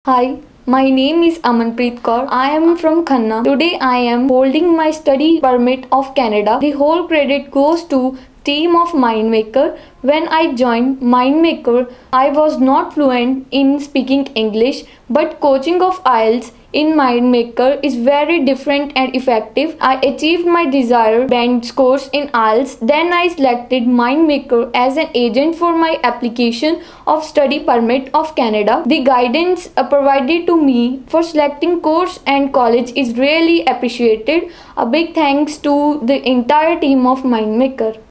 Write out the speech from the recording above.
Hi, my name is Amanpreet Kaur. I am from Khanna. Today I am holding my study permit of Canada. The whole credit goes to team of Mindmaker. When I joined Mindmaker, I was not fluent in speaking English, but coaching of IELTS in Mindmaker is very different and effective. I achieved my desired band scores in IELTS. Then I selected Mindmaker as an agent for my application of study permit of Canada. The guidance provided to me for selecting course and college is really appreciated. A big thanks to the entire team of Mindmaker.